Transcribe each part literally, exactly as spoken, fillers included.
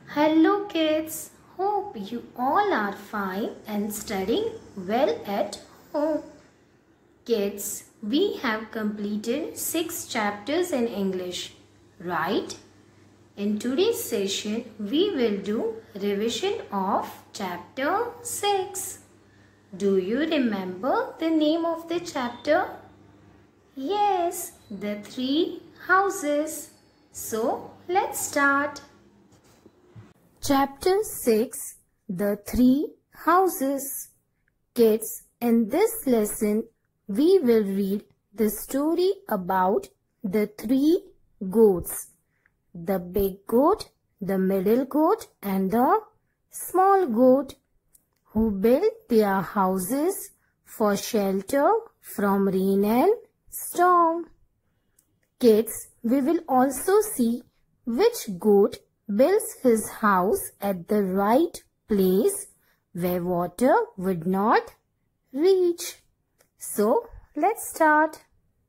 Hello kids, hope you all are fine and studying well at home. Kids, we have completed six chapters in English, right? In today's session, we will do revision of chapter six. Do you remember the name of the chapter? Yes, the three houses. So, let's start. Chapter six, The Three Houses. Kids, in this lesson, we will read the story about the three goats. The big goat, the middle goat and the small goat, who built their houses for shelter from rain and storm. Kids, we will also see which goat builds his house at the right place where water would not reach. So, let's start.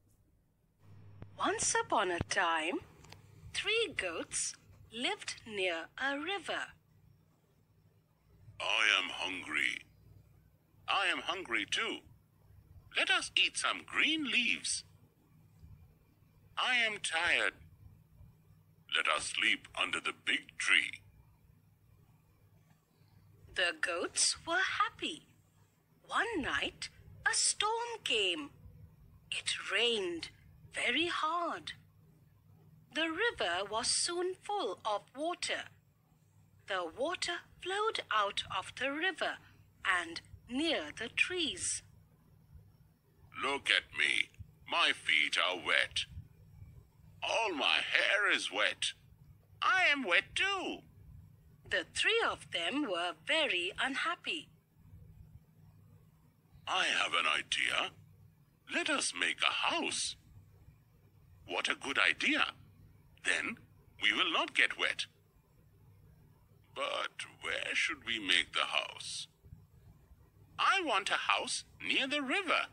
Once upon a time, three goats lived near a river. I am hungry. I am hungry too. Let us eat some green leaves. I am tired. Let us sleep under the big tree. The goats were happy. One night, a storm came. It rained very hard. The river was soon full of water. The water flowed out of the river and near the trees. Look at me. My feet are wet. All my hair is wet. I am wet too. The three of them were very unhappy. I have an idea. Let us make a house. What a good idea. Then we will not get wet. But where should we make the house? I want a house near the river.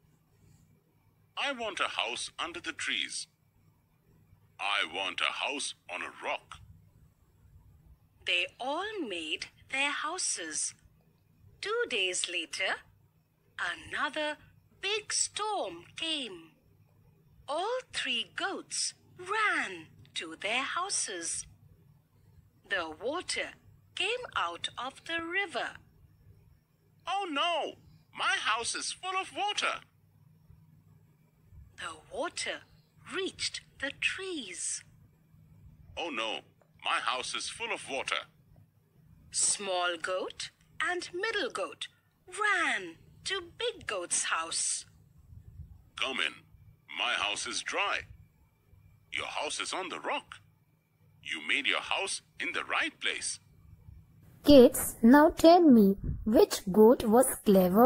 I want a house under the trees. I want a house on a rock. They all made their houses. Two days later, another big storm came. All three goats ran to their houses. The water came out of the river. Oh no! My house is full of water. The water reached the trees. Oh no! My house is full of water. Small goat and middle goat ran to big goat's house. Come in. My house is dry. Your house is on the rock. You made your house in the right place. Kids, now tell me, which goat was clever?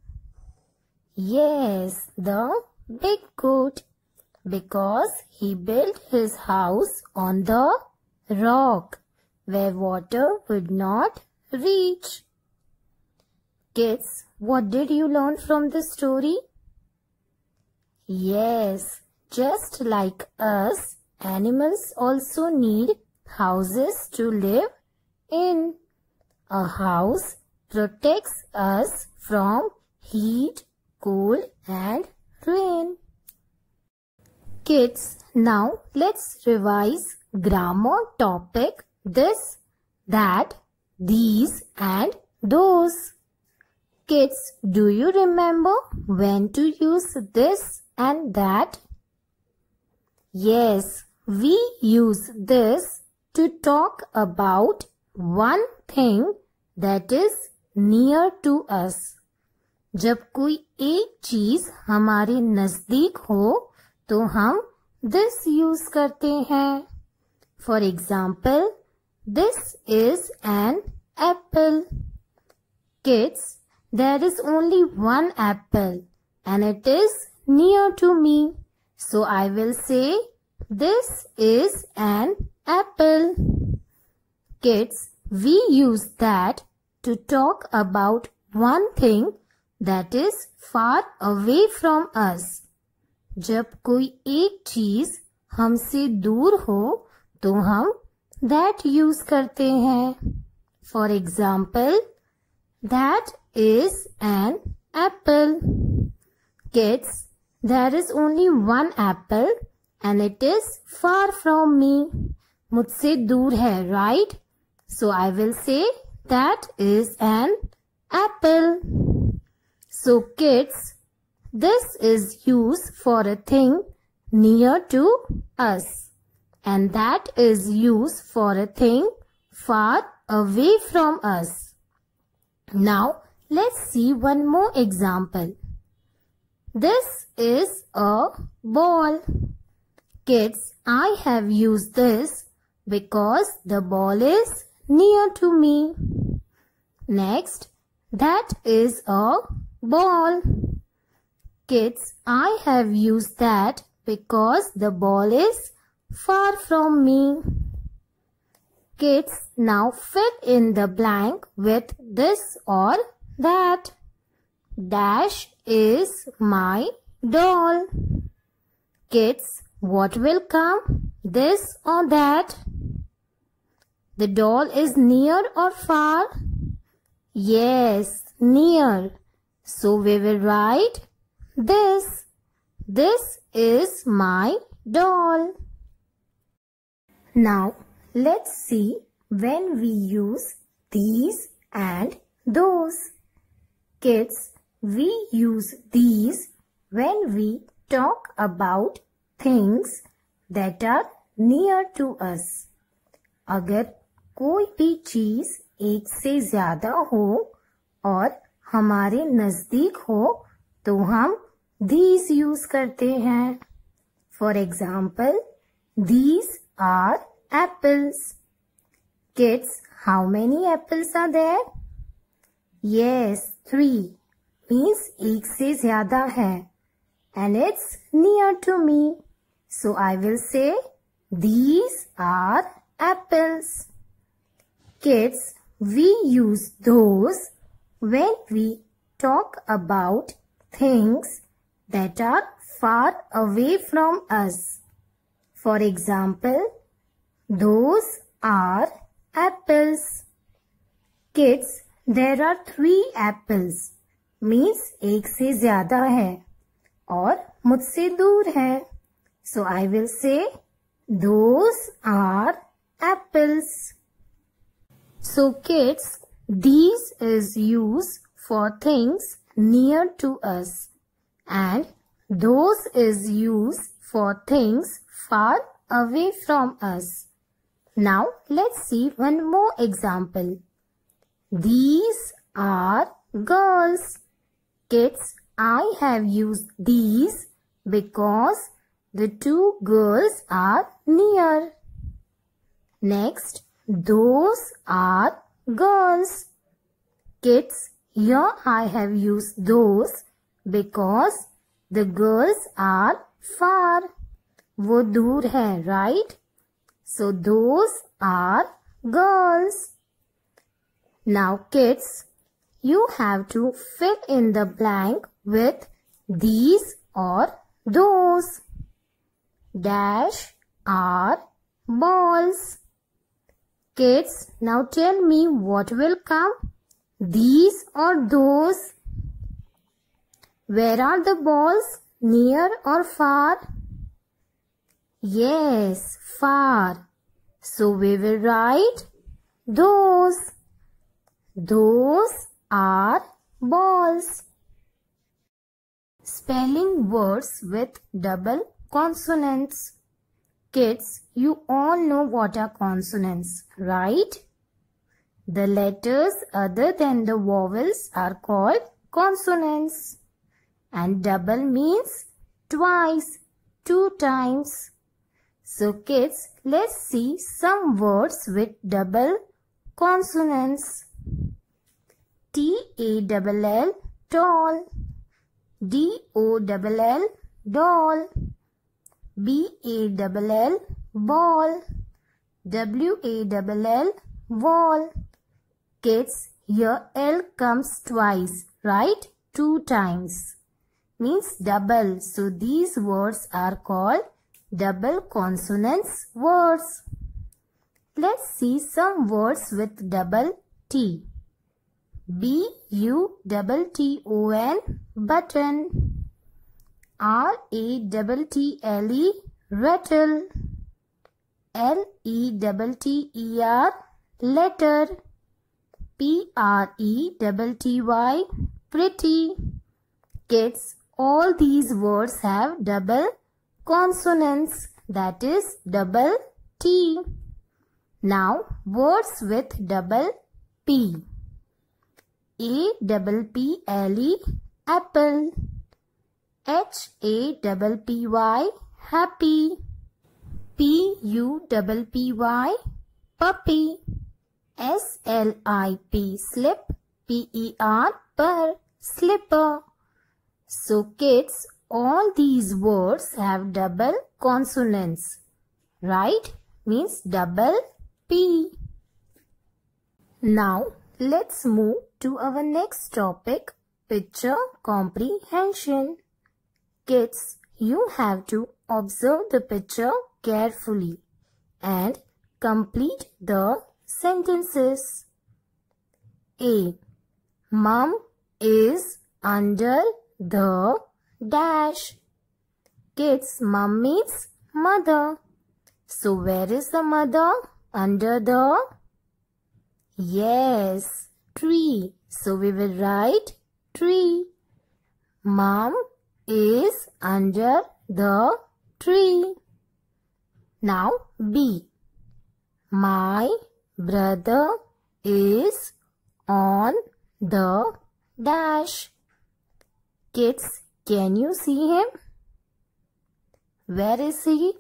Yes, the big goat, because he built his house on the rock where water would not reach. Kids, what did you learn from this story? Yes, just like us, animals also need houses to live in. A house protects us from heat, cold and rain. Kids, now let's revise grammar topic this, that, these and those. Kids, do you remember when to use this and that? Yes, we use this to talk about one thing that is near to us. जब कोई एक चीज हमारे नजदीक हो तो हम this use करते हैं. For example, this is an apple. Kids, there is only one apple and it is near to me. So I will say this is an apple. Kids, we use that to talk about one thing that is far away from us. जब कोई एक चीज हमसे दूर हो तो हम that use करते हैं. For example, that is an apple. Kids, there is only one apple and it is far from me. मुझसे दूर है, right? So I will say that is an apple. So kids, this is used for a thing near to us, and that is used for a thing far away from us. Now let's see one more example. This is a ball. Kids, I have used this because the ball is near to me. Next, that is a ball. Kids, I have used that because the ball is far from me. Kids, now fill in the blank with this or that. Dash is my doll. Kids, what will come? This or that? The doll is near or far? Yes, near. So we will write this. This is my doll. Now let's see when we use these and those. Kids, we use these when we talk about things that are near to us. अगर कोई भी चीज एक से ज्यादा हो और हमारे नजदीक हो तो हम these यूज करते हैं. For example, these are apples. Kids, how many apples are there? Yes, three. Means एक से ज्यादा है. And it's near to me. So I will say these are apples. Kids, we use those when we talk about things that are far away from us. For example, those are apples. Kids, there are three apples. Means एक से ज्यादा है और मुझसे दूर है. So I will say those are apples. So kids, these is used for things near to us and those is used for things far away from us. Now let's see one more example. These are girls. Kids, I have used these because the two girls are near. Next, those are girls. Kids, here I have used those because the girls are far. वो दूर है, right? So those are girls. Now kids, you have to fill in the blank with these or those. Dash are balls. Kids, now tell me what will come? These or those? Where are the balls? Near or far? Yes, far. So we will write those. Those are balls. Spelling words with double consonants. Kids, you all know what are consonants, right? The letters other than the vowels are called consonants. And double means twice, two times. So kids, let's see some words with double consonants. T A L L, tall. D O L L, doll. B A L L, ball. W A L L, wall. Kids, here L comes twice, right? Two times. Means double. So these words are called double consonants words. Let's see some words with double T. B U T T O N, button. R A T T L E, rattle. L E T T E R, letter. P R E T T Y, pretty. Kids, all these words have double consonants, that is double T. Now, words with double P. A P P L E, apple. H A P P Y, happy. P U P P Y, puppy. S L I P, slip. P E R, per, slipper. So kids, all these words have double consonants, right? Means double P. Now, let's move to our next topic, picture comprehension. Kids, you have to observe the picture carefully and complete the sentences. A. Mom is under the dash. Kids, mom means mother. So where is the mother? Under the? Yes, tree. So we will write tree. Mom is under the tree. Now B. My brother is on the dash. Kids, can you see him? Where is he?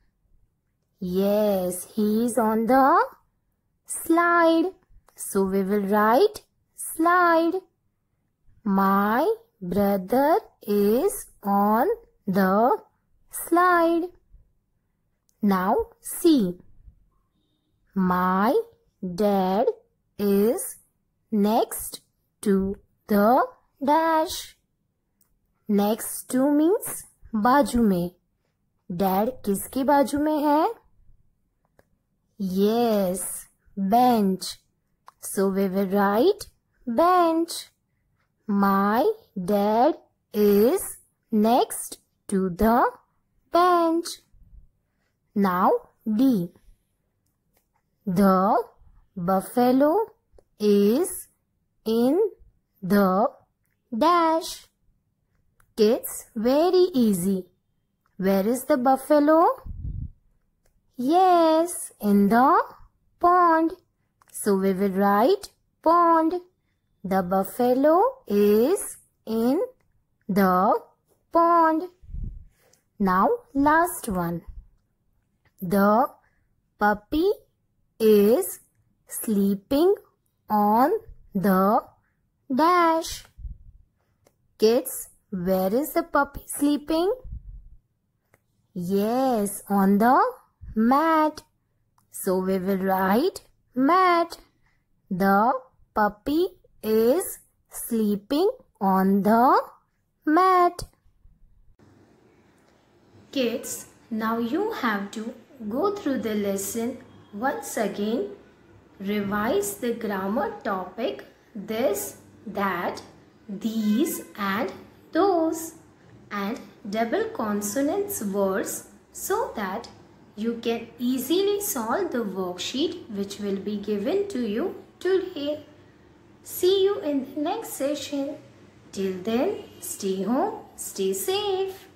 Yes, he is on the slide. So we will write slide. My brother is on the slide. Now C. My dad is next to the dash. Next to means बाजू में. Dad किसके बाजू में है? Yes, bench. So we will write bench. My dad is next to the bench. Now D. The buffalo is in the dash. Kids, very easy. Where is the buffalo? Yes, in the pond. So we will write pond. The buffalo is in the pond. Now last one. The puppy is sleeping on the dash. Kids, where is the puppy sleeping? Yes, on the mat. So we will write mat. The puppy is sleeping on the mat. Kids, now you have to go through the lesson once again. Revise the grammar topic, this, that, these and those, and double consonants words, so that you can easily solve the worksheet which will be given to you today. See you in the next session. Till then, stay home, stay safe.